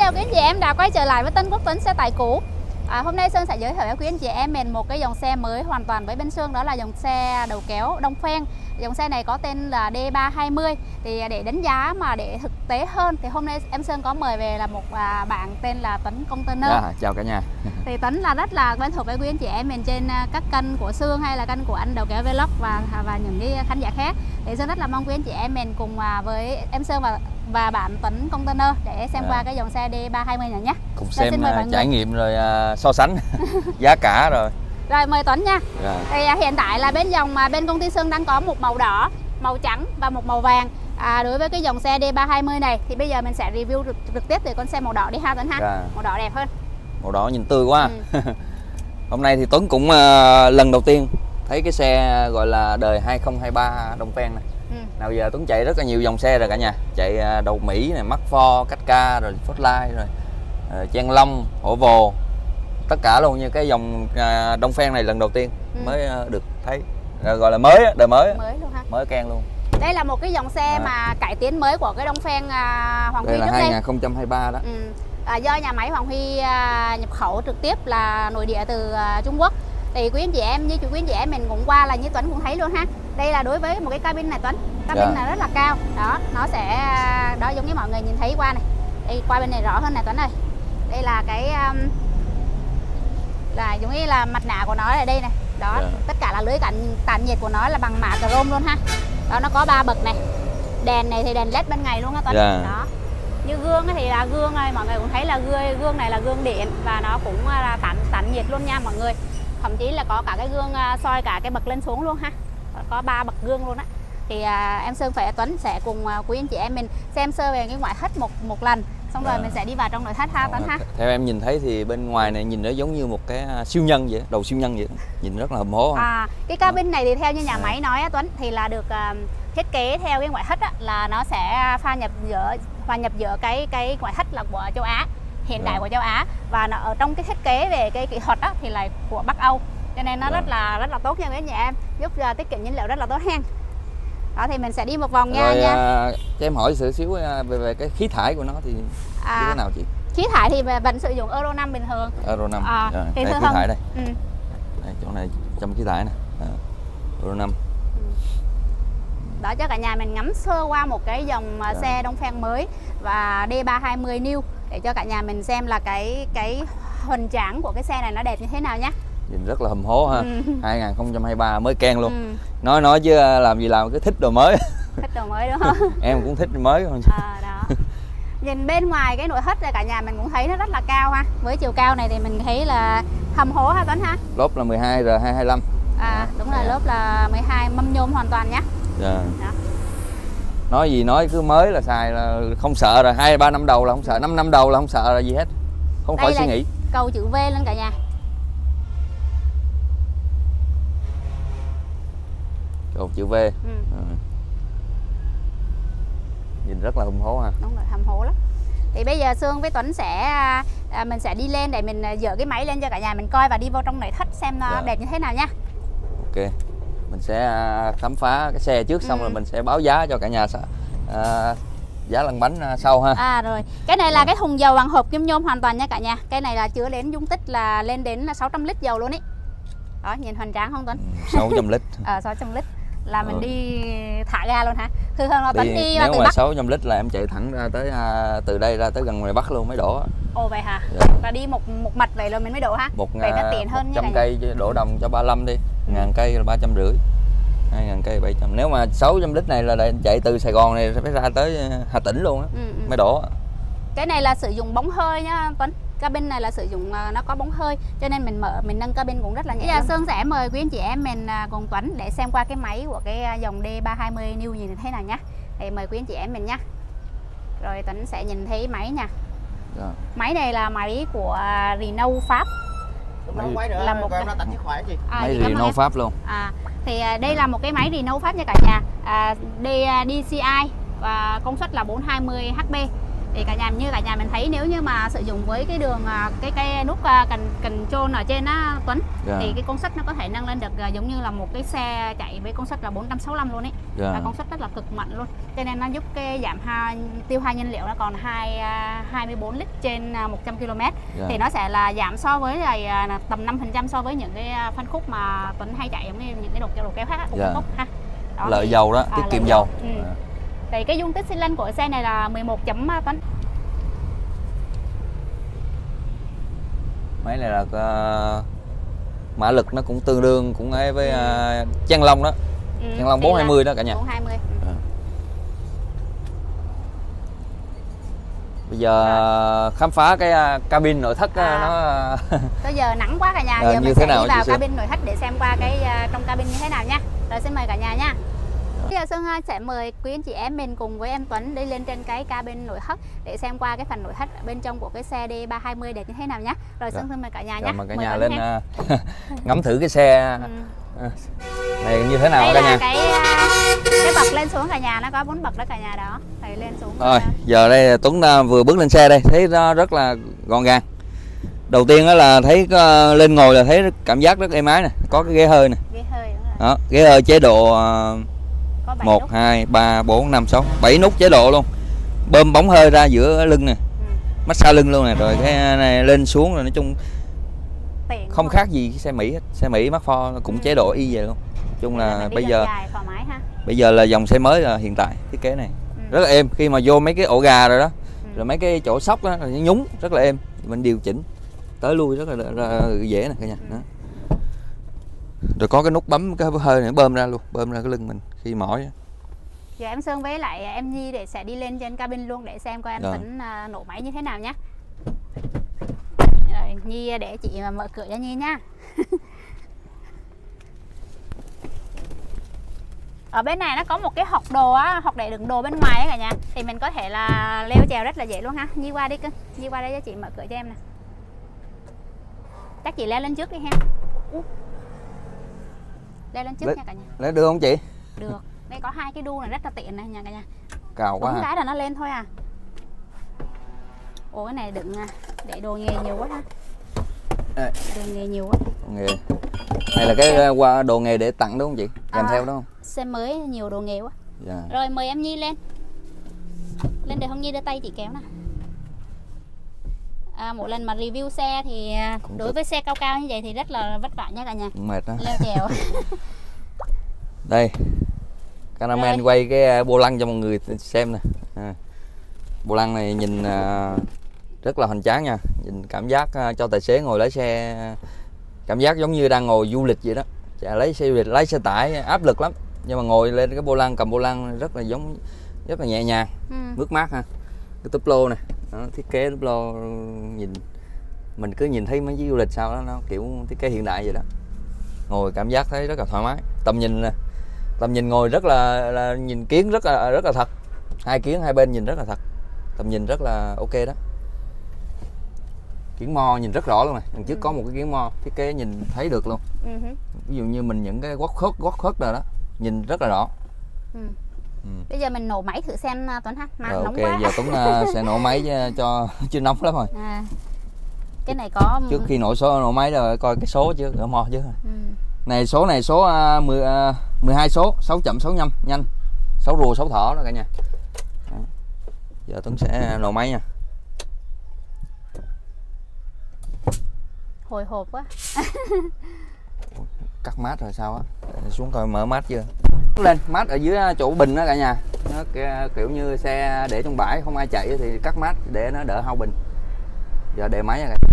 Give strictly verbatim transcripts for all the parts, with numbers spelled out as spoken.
chào quý anh chị em đã quay trở lại với Tân Quốc Tuấn xe tải cũ. À, hôm nay Sơn sẽ giới thiệu với quý anh chị em mình một cái dòng xe mới hoàn toàn với bên Sơn, đó là dòng xe đầu kéo Đông Phen. Dòng xe này có tên là D ba hai mươi. Thì để đánh giá mà để thực tế hơn thì hôm nay em Sơn có mời về là một à, bạn tên là Tuấn Container. À, chào cả nhà. Thì Tuấn là rất là quen thuộc với quý anh chị em mình trên các kênh của Sương hay là kênh của anh Đầu Kéo Vlog và và những cái khán giả khác. Thì Sơn rất là mong quý anh chị em mình cùng với em Sơn và và bạn Tuấn Container để xem à. qua cái dòng xe D ba hai mươi này nhé. Cùng xem uh, trải nghiệm rồi uh, so sánh giá cả rồi. Rồi mời Tuấn nha. Rồi. Thì uh, hiện tại là bên dòng mà bên công ty Sơn đang có một màu đỏ, màu trắng và một màu vàng. À, đối với cái dòng xe D ba hai mươi này thì bây giờ mình sẽ review trực, trực tiếp từ con xe màu đỏ đi ha Tuấn ha. Rồi. Màu đỏ đẹp hơn. Màu đỏ nhìn tươi quá. Ừ. Hôm nay thì Tuấn cũng uh, lần đầu tiên thấy cái xe gọi là đời hai không hai ba Đông Phen này. Ừ. Nào giờ Tuấn chạy rất là nhiều dòng xe rồi cả nhà, chạy đầu Mỹ này, Mark four, Casca rồi Spotlight rồi uh, Trang Long, Hổ Vồ, tất cả luôn, như cái dòng uh, Đông Phen này lần đầu tiên ừ. mới uh, được thấy, uh, gọi là mới, đời mới, mới luôn ha, mới can luôn. Đây là một cái dòng xe à. mà cải tiến mới của cái Đông Phen uh, Hoàng Huy đây là trước hai không hai ba đó. Ừ. À, do nhà máy Hoàng Huy uh, nhập khẩu trực tiếp là nội địa từ uh, Trung Quốc. Thì quý anh chị em như quý anh chị em mình cũng qua là như Tuấn cũng thấy luôn ha. Đây là đối với một cái cabin này Tuấn, cabin yeah. này rất là cao đó, nó sẽ đó giống như mọi người nhìn thấy qua này, đây qua bên này rõ hơn này Tuấn ơi. Đây là cái um, là giống như là mặt nạ của nó ở đây này đó, yeah. tất cả là lưới cảnh tản nhiệt của nó là bằng mạ chrome luôn ha. Đó, nó có ba bậc này, đèn này thì đèn led ban ngày luôn á Tuấn. Yeah. Đó, như gương thì là gương này, mọi người cũng thấy là gương gương này là gương điện và nó cũng là tản tản nhiệt luôn nha mọi người. Thậm chí là có cả cái gương soi cả cái bậc lên xuống luôn ha, có ba bậc gương luôn á. Thì à, em Sơn và Tuấn sẽ cùng à, quý anh chị em mình xem sơ về cái ngoại thất một một lần, xong rồi à. mình sẽ đi vào trong nội thất ha Tuấn ha. Theo em nhìn thấy thì bên ngoài này nhìn nó giống như một cái siêu nhân vậy, đầu siêu nhân vậy, nhìn rất là hầm hố. À, cái cabin này thì theo như nhà à. máy nói á, Tuấn thì là được à, thiết kế theo cái ngoại thất á, là nó sẽ pha nhập giữa hòa nhập giữa cái cái ngoại thất là của châu Á, hiện đại của châu Á, và nó ở trong cái thiết kế về cái kỹ thuật đó thì là của Bắc Âu, cho nên nó rất là rất là tốt nha quý nhà em, giúp uh, tiết kiệm nhiên liệu rất là tốt ha. Đó thì mình sẽ đi một vòng nha. Rồi, nha. Uh, cho em hỏi sự xíu uh, về về cái khí thải của nó thì à, như thế nào chị? Khí thải thì vẫn sử dụng Euro năm bình thường. Euro năm. À, rồi, thì đây, thường khí thải đây. Ừ. đây. Chỗ này trong khí thải này. À, Euro năm. Ừ. Đó, cho cả nhà mình ngắm sơ qua một cái dòng uh, xe Đông Phen mới và D ba hai mươi new để cho cả nhà mình xem là cái cái hoành tráng của cái xe này nó đẹp như thế nào nhé. Nhìn rất là hầm hố ha. Ừ. hai không hai ba mới can luôn. Ừ. Nói nói chứ làm gì làm, cứ thích đồ mới. Thích đồ mới đúng không? Em cũng thích mới không? À, đó. Nhìn bên ngoài cái nội thất này cả nhà mình cũng thấy nó rất là cao ha. Với chiều cao này thì mình thấy là hầm hố ha Tuấn ha. Lốp là mười hai R hai hai lăm. À đúng rồi, lốp là mười hai, mâm nhôm hoàn toàn nhé. Dạ. Đó. Nói gì nói, cứ mới là xài là không sợ rồi, hai ba năm đầu là không sợ, năm năm đầu là không sợ là gì hết, không đây khỏi suy nghĩ. Cầu chữ V lên cả nhà. Cầu chữ V. Ừ. À. Nhìn rất là hùng hố ha. Đúng rồi, hầm hố lắm. Thì bây giờ Sương với Tuấn sẽ à, mình sẽ đi lên để mình dỡ cái máy lên cho cả nhà mình coi và đi vô trong nội thất xem nó dạ. đẹp như thế nào nha. Ok, mình sẽ khám phá cái xe trước, xong ừ. rồi mình sẽ báo giá cho cả nhà à, giá lăn bánh sau ha. À rồi, cái này là à. cái thùng dầu bằng hộp kim nhôm hoàn toàn nha cả nhà. Cái này là chứa đến dung tích là lên đến là sáu trăm lít dầu luôn ý. Đó, nhìn hoành tráng không Tuấn? sáu trăm lít. Ờ, sáu trăm lít là mình ừ. đi thả ga luôn hả? Thường thường là Tuấn đi, đi nếu từ mà Bắc. sáu trăm lít là em chạy thẳng ra tới à, từ đây ra tới gần ngoài Bắc luôn mới đổ. Ồ vậy hả? Dạ. Và đi một một mạch vậy rồi mình mới đổ ha? Một vậy nó tiện hơn trăm cây đổ đồng cho ba mươi lăm đi, ừ. ngàn cây là ba trăm rưỡi, hai ngàn cây bảy trăm. Nếu mà sáu trăm lít này là chạy từ Sài Gòn này phải ra tới Hà Tĩnh luôn á, ừ, ừ. mới đổ. Cái này là sử dụng bóng hơi nhá Tuấn. Cabin này là sử dụng nó có bóng hơi cho nên mình mở mình nâng cabin cũng rất là nhẹ. Bây giờ Sơn sẽ mời quý anh chị em mình cùng Tuấn để xem qua cái máy của cái dòng D ba hai mươi new nhìn thế nào nhá. Thì mời quý anh chị em mình nhá. Rồi Tuấn sẽ nhìn thấy máy nha. Dạ. Máy này là máy của Renault Pháp. Máy nữa, là một cái... tặng chiếc khỏe gì? À, máy Renault Pháp luôn. À, thì đây là một cái máy Renault Pháp nha cả nhà. À, D, đê xê i và công suất là bốn trăm hai mươi héc pê. Thì cả nhà như cả nhà mình thấy nếu như mà sử dụng với cái đường cái cái nút cần cần trôn ở trên á Tuấn, yeah. thì cái công suất nó có thể nâng lên được giống như là một cái xe chạy với công suất là bốn trăm sáu mươi lăm luôn ấy, yeah. là công suất rất là cực mạnh luôn. Cho nên nó giúp cái giảm hai, tiêu hao nhiên liệu nó còn hai hai mươi bốn lít trên một trăm ki lô mét, yeah. thì nó sẽ là giảm so với là tầm năm phần trăm so với những cái phân khúc mà Tuấn hay chạy giống như những cái đồ đồ kéo khác cũng yeah. khúc ha. Đó, lợi thì, dầu đó, à, tiết kiệm dầu. Ừ. Yeah. Thì cái dung tích xi lanh của xe này là mười một chấm Tuấn. Máy này là uh, mã lực nó cũng tương đương cũng ấy với uh, Trang Long đó. Ừ, Trang Long bốn hai mươi đó cả nhà. bốn hai mươi. Ừ. À. Bây giờ à. khám phá cái uh, cabin nội thất à. nó Bây giờ nắng quá cả nhà, giờ à, mình sẽ đi vào cabin nội thất để xem qua cái uh, trong cabin như thế nào nha. Rồi xin mời cả nhà nha. Bây giờ Xuân sẽ mời quý anh chị em mình cùng với em Tuấn đi lên trên cái cabin nội thất để xem qua cái phần nội thất bên trong của cái xe D ba hai mươi đẹp như thế nào nhé. Rồi Xuân xin mời cả nhà nhé. Mời cả nhà lên uh, ngắm thử cái xe ừ. này như thế nào đây cả là nhà. Cái cái bậc lên xuống cả nhà, nó có bốn bậc đó cả nhà đó. Thầy lên xuống. Rồi, giờ đây Tuấn vừa bước lên xe đây, thấy nó rất là gọn gàng. Đầu tiên đó là thấy lên ngồi là thấy cảm giác rất êm ái nè, có cái ghế hơi nè. Ghế hơi đúng rồi. Đó, ghế hơi chế độ một, hai, ba, bốn, năm, sáu, bảy nút chế độ luôn. Bơm bóng hơi ra giữa lưng nè. Ừ. Massage lưng luôn nè, rồi cái này lên xuống rồi nói chung tiện không khác gì xe Mỹ hết. Xe Mỹ Mark four cũng ừ. chế độ y vậy luôn. Nói chung là bây giờ dài, thoải mái ha. Bây giờ là dòng xe mới là hiện tại thiết kế này ừ. rất là êm, khi mà vô mấy cái ổ gà rồi đó, ừ. rồi mấy cái chỗ sóc đó, nó nhúng rất là êm, mình điều chỉnh tới lui rất là, rất là dễ nè cả nhà. Ừ. Đó. Rồi có cái nút bấm cái hơi này bơm ra luôn, bơm ra cái lưng mình khi mỏi. Giờ em Sơn với lại em Nhi để sẽ đi lên trên cabin luôn để xem coi em Tuấn uh, nổ máy như thế nào nhé. Rồi Nhi để chị mở cửa cho Nhi nha. Ở bên này nó có một cái hộc đồ á, hộc để đựng đồ bên ngoài á cả nhà, thì mình có thể là leo trèo rất là dễ luôn ha. Nhi qua đi cưng, Nhi qua đây cho chị mở cửa cho em nè. Chắc chị leo lên trước đi ha. Uh. Leo lên trước Lê, nha cả nhà. Leo được không chị? Được. Đây có hai cái đu này rất là tiện này nha cả nhà. Cao quá. Bấm cái là nó lên thôi à. Ủa cái này đựng để đồ nghề nhiều quá ha. À. Đồ nghề nhiều quá. Đồ nghề. Này là cái qua đồ nghề để tặng đúng không chị? Kèm à, theo đúng không? Xe mới nhiều đồ nghề quá. Yeah. Rồi mời em Nhi lên. Lên để không Nhi đưa tay chị kéo nè. À, mỗi lần mà review xe thì cũng đối với xe cao cao như vậy thì rất là vất vả nha cả nhà. Cũng mệt đó. Leo trèo. Đây. Cameraman quay cái vô lăng cho mọi người xem nè. À. Vô lăng này nhìn uh, rất là hoành tráng nha. Nhìn cảm giác uh, cho tài xế ngồi lái xe cảm giác giống như đang ngồi du lịch vậy đó. Chả lấy xe du lịch, lái xe tải áp lực lắm. Nhưng mà ngồi lên cái vô lăng, cầm vô lăng rất là giống rất là nhẹ nhàng, ừ. mướt mát ha. Cái túp lô này, nó thiết kế túp lô nhìn mình cứ nhìn thấy mấy chiếc du lịch sao đó nó kiểu thiết kế hiện đại vậy đó. Ngồi cảm giác thấy rất là thoải mái. Tầm nhìn nè. Tầm nhìn ngồi rất là, là nhìn kiến rất là rất là thật. Hai kiến hai bên nhìn rất là thật. Tầm nhìn rất là ok đó. Kiến mo nhìn rất rõ luôn này. Đằng trước ừ. có một cái kiến mo thiết kế nhìn thấy được luôn. Ừ. Ví dụ như mình những cái quất khớt quất khớt rồi đó nhìn rất là rõ. Ừ. Ừ. Bây giờ mình nổ máy thử xem Tuấn ha. Mà rồi, nóng ok, quá. Giờ Tuấn uh, sẽ nổ máy cho chưa nóng lắm rồi. À. Cái này có trước khi nổ số nổ máy rồi coi cái số chứ, ở mo chứ. Ừ. Này số này số uh, mười, uh, mười hai số, sáu chậm sáu nhăm nhanh. Sáu rùa sáu thỏ đó cả nhà. Đó. Giờ Tuấn sẽ nổ máy nha. Hồi hộp quá. Cắt mát rồi sao á? Xuống coi mở mát chưa. Lên mát ở dưới chỗ bình đó cả nhà. Nó kiểu như xe để trong bãi không ai chạy thì cắt mát để nó đỡ hao bình. Giờ để máy nha cả.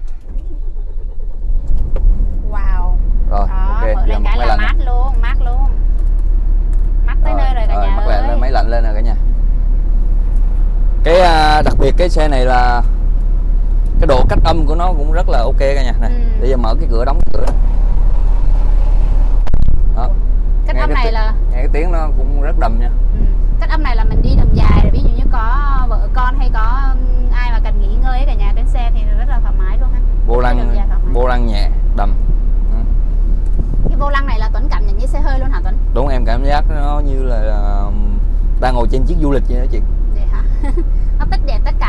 Wow. Rồi, đó, ok. Mở lên cái là mát này. luôn, mát luôn. Mát tới rồi, nơi rồi cả rồi, nhà mát ơi. Lên, máy lạnh lên rồi cả nhà. Cái đặc biệt cái xe này là cái độ cách âm của nó cũng rất là ok cả nhà. Này, ừ. Bây giờ mở cái cửa đóng cửa. Đó. Cách nghe âm này tiếng, là nghe cái tiếng nó cũng rất đầm nha. Ừ. Cách âm này là mình đi đường dài rồi, ví dụ như có vợ con hay có ai mà cần nghỉ ngơi cả nhà trên xe thì rất là thoải mái luôn ha. Vô lăng vô lăng nhẹ đầm. Ừ. Cái vô lăng này là Tuấn cảm nhận như xe hơi luôn hả Tuấn? Đúng, em cảm giác nó như là đang ngồi trên chiếc du lịch vậy đó chị. Vậy hả? Nó tích điện tất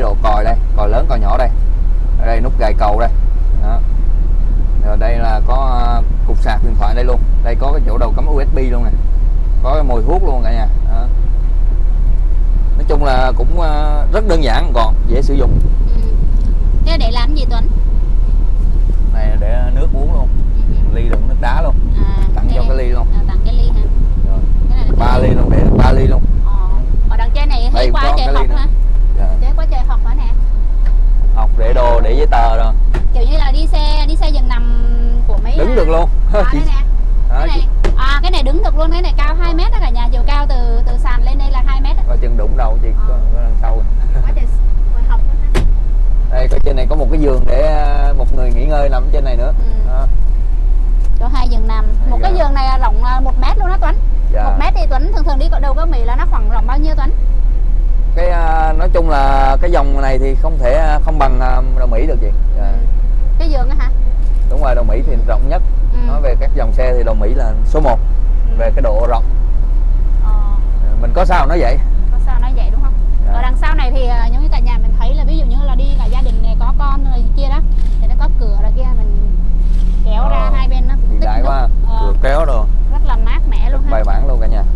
độ còi đây, còi lớn còi nhỏ đây. Ở đây nút gài cầu đây. Đó. Rồi đây là có cục sạc điện thoại đây luôn. Đây có cái chỗ đầu cắm u ét bê luôn nè. Có cái mồi hút luôn cả nhà. Đó. Nói chung là cũng rất đơn giản còn dễ sử dụng. Ừ. Thế để làm gì Tuấn? Này để nước uống luôn. Ừ. Ly đựng nước đá luôn. À, tặng cho cái ly luôn. À, tặng cái ly ha. Rồi. ba ly luôn, để ba ly luôn. Ờ. Ở đằng trên này thấy quá trời học ha. Dạ. Đấy quá trời học hả nè. Học để đồ, để giấy tờ rồi. Kiểu như là đi xe đi xe giường nằm của mấy đứng được luôn. À, đây nè. Cái này, à cái này đứng được luôn, cái này cao hai mét đó cả nhà, chiều cao từ từ sàn lên đây là hai mét. Coi chừng đụng đầu chị, có, có đằng sau. Quá trời học luôn ha. Đây coi trên này có một cái giường để một người nghỉ ngơi nằm trên này nữa. Ừ. Đó. Có hai giường nằm, một dạ. cái giường này rộng một mét luôn đó Tuấn. Dạ. Một mét thì Tuấn thường thường đi đâu có Mỹ là nó khoảng rộng bao nhiêu Tuấn? Cái nói chung là cái dòng này thì không thể không bằng đầu Mỹ được chị. Dạ. Ừ. Cái giường á hả? Đúng rồi, đầu Mỹ thì rộng nhất. Ừ. Nói về các dòng xe thì đầu Mỹ là số một. Ừ. Về cái độ rộng. Ờ. Mình có sao nói vậy? Có sao nói vậy đúng không? Dạ. Ở đằng sau này thì giống như cả nhà mình thấy là ví dụ như là đi cả gia đình này có con rồi kia đó thì nó có cửa rồi kia mình kéo ờ. ra hai bên nó cũng đại quá. Ờ. Cửa kéo rồi. Rất là mát mẻ luôn ha. Bài bản luôn cả nhà.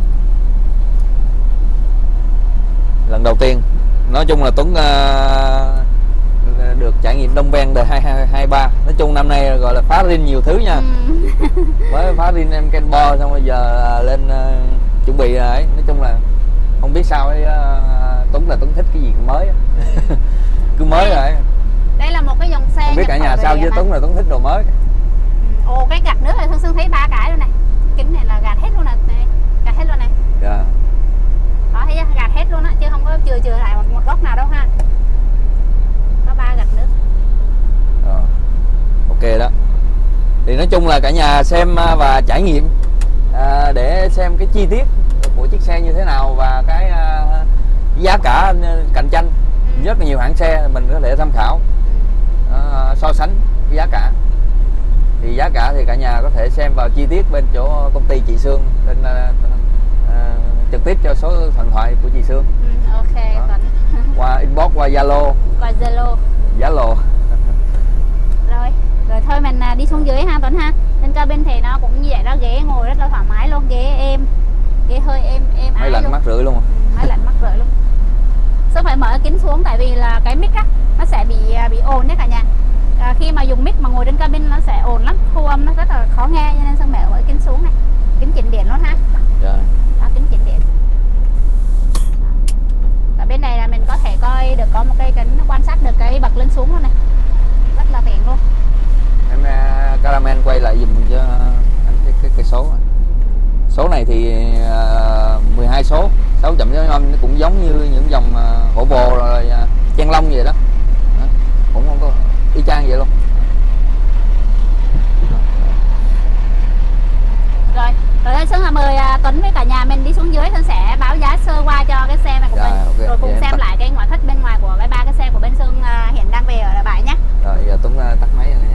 Lần đầu tiên nói chung là Tuấn uh, được trải nghiệm Đông Ven đời hai hai ba. Nói chung năm nay gọi là phá rin nhiều thứ nha. Ừ. Mới phá rin em Kenbo xong bây giờ lên uh, chuẩn bị ấy. Nói chung là không biết sao ấy, uh, Tuấn là Tuấn thích cái gì mới. Ừ. Cứ mới đây, rồi. Đây là một cái dòng xe. Không biết cả nhà sao chứ Tuấn là Tuấn thích đồ mới. Ừ. Ồ cái gạt nước này Thương Sương thấy ba cái luôn này. Kính này là gạt hết luôn nè, gạt hết luôn này. Dạ. Đó thấy gạt hết luôn á, chứ không có chừa chừa lại một, một góc nào đâu ha. Có ba gạt nước. Rồi. Ok đó. Thì nói chung là cả nhà xem và trải nghiệm à, để xem cái chi tiết của chiếc xe như thế nào và cái à, giá cả cạnh tranh. Ừ. Rất là nhiều hãng xe mình có thể tham khảo. À, so sánh cái giá cả. Thì giá cả thì cả nhà có thể xem vào chi tiết bên chỗ công ty chị Sương bên à, à, trực tiếp cho số điện thoại của chị Sương. Ừ, ok Tuấn. Qua inbox, qua Zalo. Qua Zalo. Zalo. Rồi, rồi thôi mình đi xuống dưới ha Tuấn ha. Trên cabin thì nó cũng như vậy đó, ghế ngồi rất là thoải mái luôn, ghế êm, ghế hơi êm êm ái. Máy lạnh mát rượi luôn. Ừ, máy lạnh mát rượi luôn. Sơn phải mở kính xuống tại vì là cái mic á nó sẽ bị bị ồn đấy cả nhà. À, khi mà dùng mic mà ngồi trên cabin nó sẽ ồn lắm, thu âm nó rất là khó nghe, cho nên Sơn mở kính xuống này, kính chỉnh điện luôn ha. Dạ. Đó, kính chỉnh điện. Ở bên này là mình có thể coi được, có một cây kính quan sát được cái bậc lên xuống luôn này, rất là tiện luôn. Em uh, Caramel quay lại dùm cho anh cái cái, cái số này. Số này thì uh, mười hai số, sáu chậm số âm, nó cũng giống như những dòng uh, hổ bồ rồi uh, chen lông vậy đó. Đó, cũng không có y chang vậy luôn. Rồi, rồi thôi Sơn mời Tuấn với cả nhà mình đi xuống dưới, Sơn sẽ báo giá sơ qua cho cái xe này của dạ, mình, okay. Rồi cùng vậy xem lại cái ngoại thất bên ngoài của cái ba cái xe của bên Sơn uh, hiện đang về ở bãi nhé. Rồi giờ Tuấn uh, tắt máy rồi nha.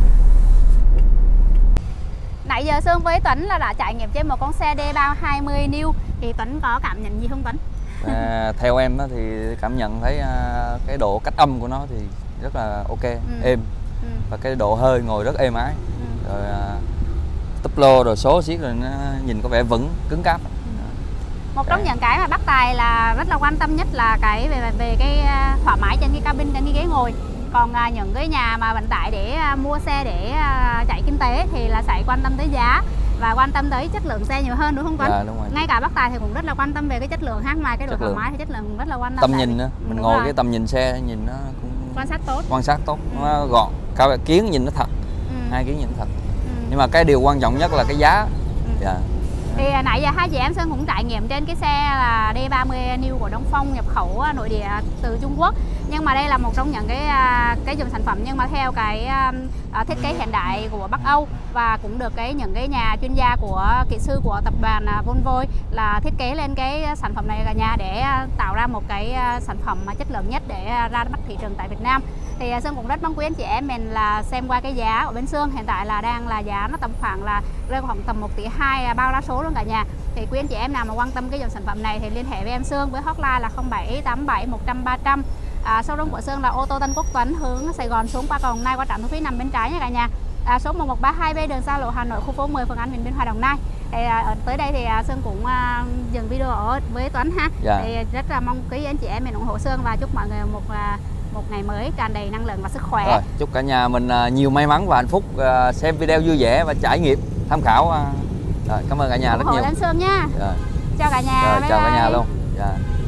Nãy giờ Sơn với Tuấn là đã trải nghiệm trên một con xe D bao hai mươi niu, thì Tuấn có cảm nhận gì không Tuấn? À, theo em á, thì cảm nhận thấy uh, cái độ cách âm của nó thì rất là ok, ừ. êm, ừ. Và cái độ hơi ngồi rất êm ái, ừ. Rồi uh, túp lô rồi số xiết rồi nó nhìn có vẻ vững, cứng cáp. Ừ. Một trong những cái mà bác Tài là rất là quan tâm nhất là cái về về cái thoải mái trên cái cabin, trên cái ghế ngồi. Còn à, những cái nhà mà vận tải để à, mua xe để à, chạy kinh tế thì là sẽ quan tâm tới giá và quan tâm tới chất lượng xe nhiều hơn, đúng không Tuấn? Dạ, đúng rồi. Ngay cả bác Tài thì cũng rất là quan tâm về cái chất lượng ha, ngoài cái độ thoải mái thì chất lượng cũng rất là quan tâm. Tầm nhìn nữa, mình ngồi rồi. Cái tầm nhìn xe nhìn nó cũng quan sát tốt, quan sát tốt, ừ. Nó gọn, cao kiến nhìn nó thật, ừ. Hai kiến nhìn nó thật. Ừ. Nhưng mà cái điều quan trọng nhất là cái giá. Ừ. Dạ. Thì nãy giờ hai chị em Sơn cũng trải nghiệm trên cái xe là D ba mươi niu của Đông Phong, nhập khẩu nội địa từ Trung Quốc. Nhưng mà đây là một trong những cái cái dòng sản phẩm nhưng mà theo cái uh, thiết kế hiện đại của Bắc Âu, và cũng được cái những cái nhà chuyên gia của kỹ sư của tập đoàn uh, Volvo là thiết kế lên cái sản phẩm này cả nhà để uh, tạo ra một cái uh, sản phẩm uh, chất lượng nhất để uh, ra mắt thị trường tại Việt Nam. Thì uh, Sơn cũng rất mong quý anh chị em mình là xem qua cái giá của bên Sơn hiện tại là đang là giá nó tầm khoảng là rơi khoảng tầm một tỷ hai uh, bao đa số luôn cả nhà. Thì quý anh chị em nào mà quan tâm cái dòng sản phẩm này thì liên hệ với em Sơn với hotline là không bảy tám bảy một trăm ba trăm. À, showroom của Sơn là ô tô Tân Quốc Tuấn, hướng Sài Gòn xuống qua cầu Đồng Nai qua trạm thu phí nằm bên trái nha cả nhà. À, số một một ba hai B đường xa lộ Hà Nội, khu phố mười, phường An Bình, Biên Hòa, Đồng Nai. Thì à, tới đây thì à, Sơn cũng à, dừng video ở với Tuấn ha. Dạ. Thì rất là mong quý anh chị em mình ủng hộ Sơn và chúc mọi người một à, một ngày mới tràn đầy năng lượng và sức khỏe. Rồi, chúc cả nhà mình à, nhiều may mắn và hạnh phúc, à, xem video vui vẻ và trải nghiệm tham khảo. À. Rồi, cảm ơn cả nhà ủng rất hộ nhiều. Sơn nha. Rồi. Chào cả nhà. Rồi, bye chào bye. cả nhà luôn. Dạ.